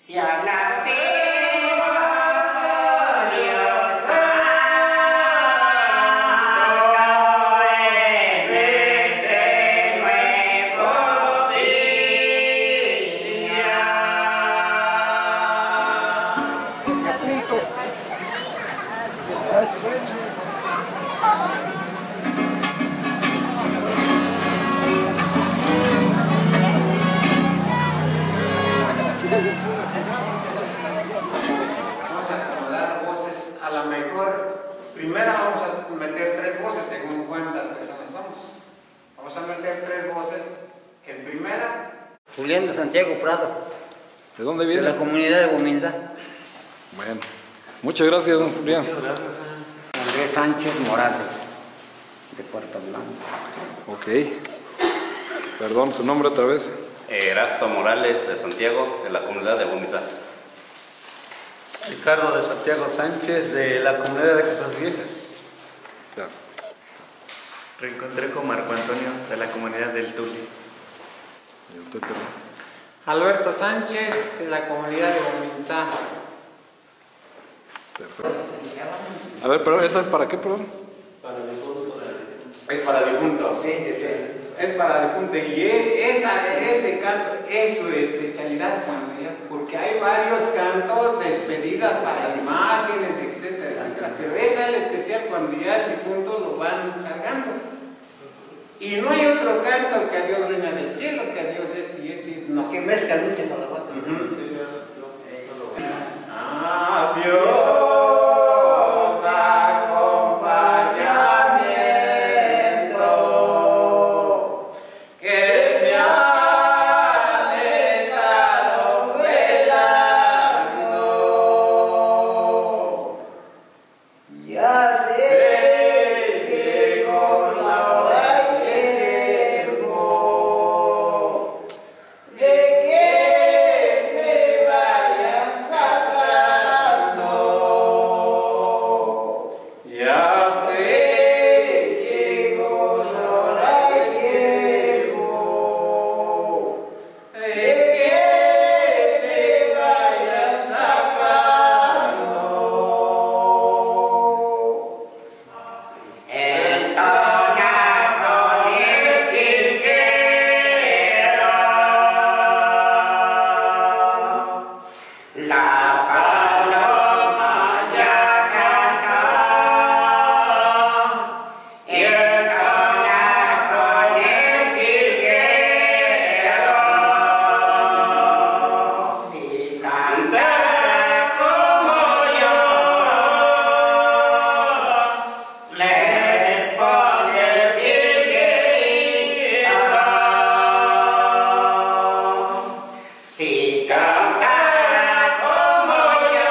Te alabemos, oh Dios santo, en este nuevo día. Vamos a acomodar voces. A lo mejor, primero vamos a meter 3 voces según cuántas personas somos. Vamos a meter 3 voces. En primera, Julián de Santiago Prado, ¿De dónde de viene? la comunidad de Gomindá. Bueno, muchas gracias, don Julián. Andrés Sánchez Morales, de Puerto Blanco. Ok. Perdón, su nombre otra vez. Erasto Morales de Santiago, de la comunidad de Gomindá. Ricardo de Santiago Sánchez, de la comunidad de Casas Viejas. Ya. Reencontré con Marco Antonio, de la comunidad del Tuli. ¿Y usted también? Alberto Sánchez, de la comunidad de Gomindá. Perfecto. A ver, pero ¿esa es para qué, perdón? Es para difuntos. Sí, es para difuntos. Y ese canto es su especialidad, porque hay varios cantos, despedidas para imágenes, etcétera, etcétera. Pero esa es la especial cuando ya el difunto lo van cargando. Y no hay otro canto que a Dios reina del cielo, que a Dios este y este. No, que mezclan mucho con la base. Adiós, acompañamiento, que me han estado velando. Ya se llegó la hora y tiempo de que me vayan sacando. Ya se llegó la hora y tiempo de que me vayan sacando. Entona con el jilguero la paloma ya cantó, entona con el jilguero. Si cantara como yo, le responde el jilguerito. Si cantara como yo,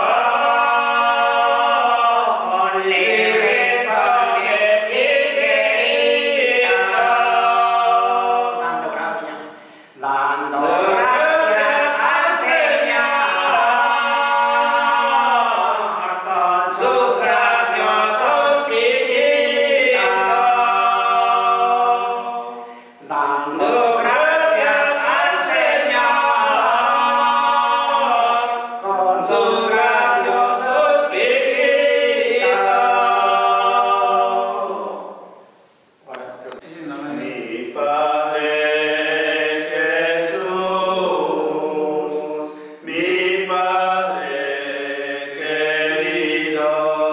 le responde el jilguerito. Dando gracias. Dando gracias al Señor con sus graciosos piquitos. Dando gracias al Señor con sus graciosos piquitos. Mi Padre Jesús, mi Padre querido,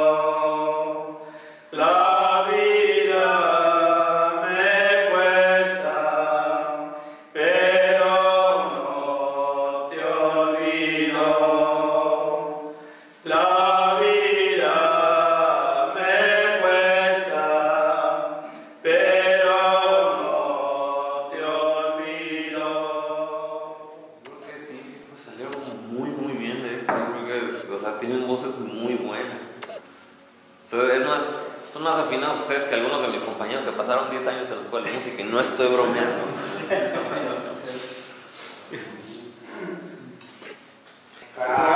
la vida me cuesta, pero no te olvido. La vida me cuesta, pero no te olvido. Creo que sí, pues salieron muy bien de esto. Yo creo que, o sea, tienen voces muy buenas. O sea, es más, son más afinados ustedes que algunos de mis compañeros que pasaron 10 años en la escuela de música y no estoy bromeando. Ah.